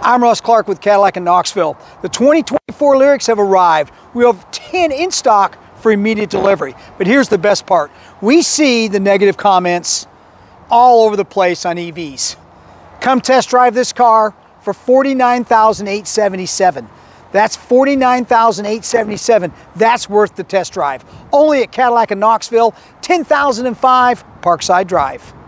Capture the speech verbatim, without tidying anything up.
I'm Russ Clark with Cadillac in Knoxville. The twenty twenty-four Lyriqs have arrived. We have ten in stock for immediate delivery. But here's the best part. We see the negative comments all over the place on E Vs. Come test drive this car for forty-nine thousand eight hundred seventy-seven dollars. That's forty-nine thousand eight hundred seventy-seven dollars. That's worth the test drive. Only at Cadillac in Knoxville, ten thousand five Parkside Drive.